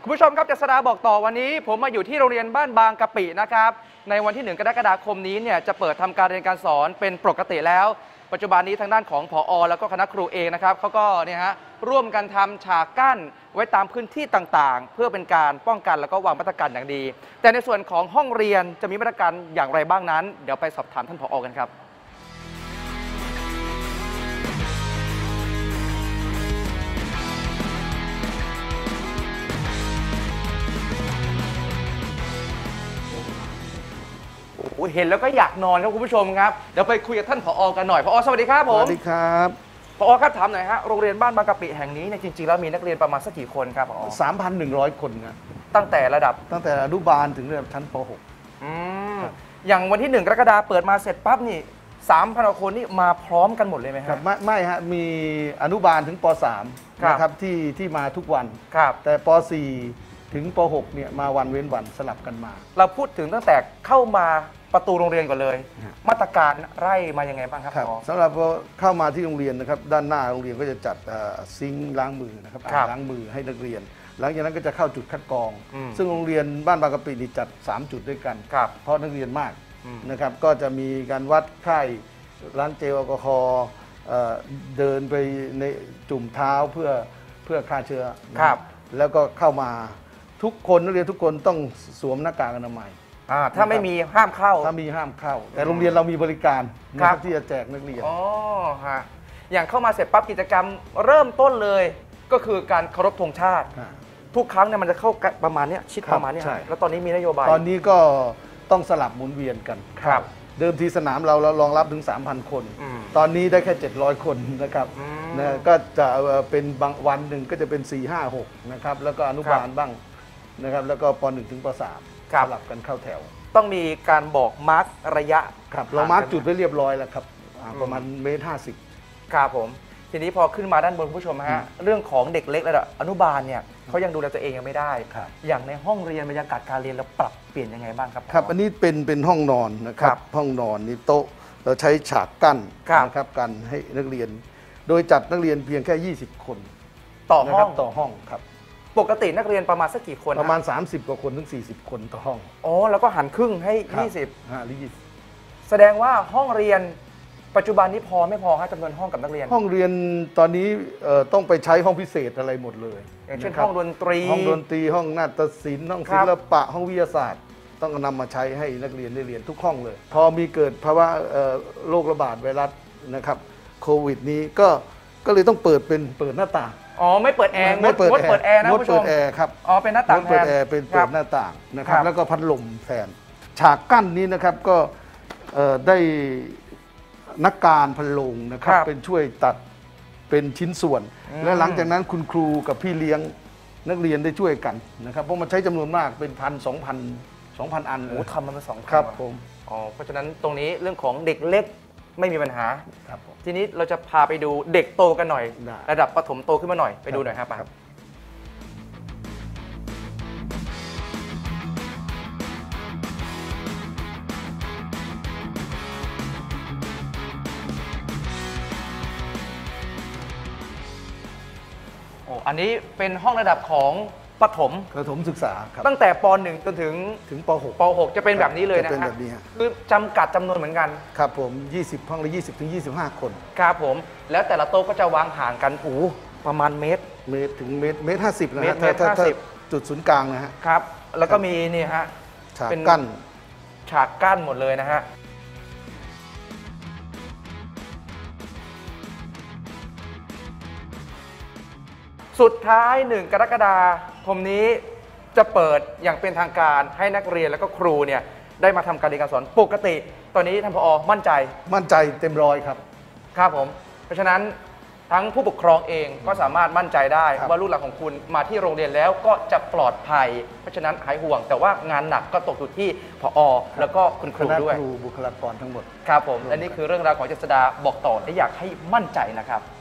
คุณผู้ชมครับเจษฎาบอกต่อวันนี้ผมมาอยู่ที่โรงเรียนบ้านบางกะปินะครับในวันที่1 กรกฎาคมนี้เนี่ยจะเปิดทำการเรียนการสอนเป็นปกติแล้วปัจจุบันนี้ทางด้านของผอ.แล้วก็คณะครูเองนะครับเขาก็เนี่ยฮะร่วมกันทำฉากกั้นไว้ตามพื้นที่ต่างๆเพื่อเป็นการป้องกันแล้วก็วางมาตรการอย่างดีแต่ในส่วนของห้องเรียนจะมีมาตรการอย่างไรบ้างนั้นเดี๋ยวไปสอบถามท่านผอ.กันครับเห็นแล้วก็อยากนอนครับคุณผู้ชมครับเดี๋ยวไปคุยกับท่านผอ.กันหน่อยผอ.สวัสดีครับผมสวัสดีครับผอ.ครับถามหน่อยฮะโรงเรียนบ้านบางกะปิแห่งนี้เนี่ยจริงๆแล้วมีนักเรียนประมาณสักกี่คนครับผอ. 3,100 คนครับตั้งแต่อนุบาลถึงระดับชั้นป .6 อย่างวันที่1 กรกฎาคมเปิดมาเสร็จปั๊บนี่ 3,000 กว่าคนนี่มาพร้อมกันหมดเลยไหมครับไม่ฮะมีอนุบาลถึงป .3 นะครับที่มาทุกวันแต่ป .4 ถึงป .6 เนี่ยมาวันเว้นวันสลับกันมาเราพูดถึงตั้งแต่เข้ามาประตูโรงเรียนก่อนเลยมาตรการไล่มายังไงบ้างครับสำหรับเข้ามาที่โรงเรียนนะครับด้านหน้าโรงเรียนก็จะจัดซิงค์ล้างมือนะครับล้างมือให้นักเรียนหลังจากนั้นก็จะเข้าจุดคัดกรองซึ่งโรงเรียนบ้านบางกะปินี่จัด3 จุดด้วยกันเพราะนักเรียนมากนะครับก็จะมีการวัดไข้ล้างเจลแอลกอฮอล์เดินไปในจุ่มเท้าเพื่อฆ่าเชื้อแล้วก็เข้ามาทุกคนนักเรียนทุกคนต้องสวมหน้ากากอนามัยถ้าไม่มีห้ามเข้าถ้ามีห้ามเข้าแต่โรงเรียนเรามีบริการนะครับที่จะแจกนักเรียนฮะอย่างเข้ามาเสร็จปั๊บกิจกรรมเริ่มต้นเลยก็คือการเคารพธงชาติทุกครั้งเนี่ยมันจะเข้าประมาณนี้ชิดประมาณนี้แล้วตอนนี้มีนโยบายตอนนี้ก็ต้องสลับหมุนเวียนกันเดิมทีสนามเรารองรับถึง 3,000 คนตอนนี้ได้แค่700 คนนะครับก็จะเป็นบางวันหนึ่งก็จะเป็น4 5 6นะครับแล้วก็อนุบาลบ้างนะครับแล้วก็ป .1 ถึงป .3 สลับกันเข้าแถวต้องมีการบอกมาร์กระยะครับเรามาร์กจุดไว้เรียบร้อยแล้วครับประมาณ1.50 ครับผมทีนี้พอขึ้นมาด้านบนคุณผู้ชมฮะเรื่องของเด็กเล็กระดับอนุบาลเนี่ยเขายังดูแลตัวเองยังไม่ได้อย่างในห้องเรียนบรรยากาศการเรียนเราปรับเปลี่ยนยังไงบ้างครับครับอันนี้เป็นห้องนอนนะครับห้องนอนนี่โต๊ะเราใช้ฉากกั้นนะครับกันให้นักเรียนโดยจัดนักเรียนเพียงแค่20 คนต่อห้องครับปกตินักเรียนประมาณสักกี่คนประมาณ30 กว่าคนถึง40 คนต่อห้องแล้วก็หันครึ่งให้20แสดงว่าห้องเรียนปัจจุบันนี้พอไม่พอจำนวนห้องกับนักเรียนห้องเรียนตอนนี้ต้องไปใช้ห้องพิเศษอะไรหมดเลยอย่างเช่นห้องดนตรีห้องนาฏศิลป์ห้องศิลปะห้องวิทยาศาสตร์ต้องนำมาใช้ให้นักเรียนได้เรียนทุกห้องเลยพอมีเกิดภาวะโรคระบาดไวรัสนะครับโควิดนี้ก็เลยต้องเปิดหน้าต่างไม่เปิดแอร์ไม่เปิดแอร์นะคุณผู้ชมเปิดแอร์ครับเป็นหน้าต่างเปิดแอร์เป็นเปิดหน้าต่างนะครับแล้วก็พัดลมแทนฉากกั้นนี้นะครับก็ได้นักการพันโลงนะครับเป็นช่วยตัดเป็นชิ้นส่วนและหลังจากนั้นคุณครูกับพี่เลี้ยงนักเรียนได้ช่วยกันนะครับเพราะมันใช้จำนวนมากเป็น2,000 อันทำมันเป็น2 ครับผมเพราะฉะนั้นตรงนี้เรื่องของเด็กเล็กไม่มีปัญหาทีนี้เราจะพาไปดูเด็กโตกันหน่อยระดับประถมโตขึ้นมาหน่อยไปดูหน่อยครับอันนี้เป็นห้องระดับของประถมศึกษาครับตั้งแต่ป .1 จนถึงป .6 จะเป็นแบบนี้เลยนะฮะคือจำกัดจำนวนเหมือนกันครับผม20ห้องละ20 ถึง 25 คนครับผมแล้วแต่ละโต๊ะก็จะวางห่างกันประมาณเมตรถึงเมตร 50นะฮะถ้าจุดศูนย์กลางนะฮะครับแล้วก็มีนี่ฮะฉากกั้นหมดเลยนะฮะสุดท้าย1 กรกฎาคมนี้จะเปิดอย่างเป็นทางการให้นักเรียนและก็ครูเนี่ยได้มาทำการเรียนการสอนปกติตอนนี้ท่านผอ.มั่นใจเต็มร้อยครับครับผมเพราะฉะนั้นทั้งผู้ปกครองเองก็สามารถมั่นใจได้ว่าลูกหลานของคุณมาที่โรงเรียนแล้วก็จะปลอดภัยเพราะฉะนั้นหายห่วงแต่ว่างานหนักก็ตกอยู่ที่ผอ.แล้วก็คุณครูด้วยบุคลากรทั้งหมดครับผมและนี่คือเรื่องราวของเจษฎาบอกต่อและอยากให้มั่นใจนะครับ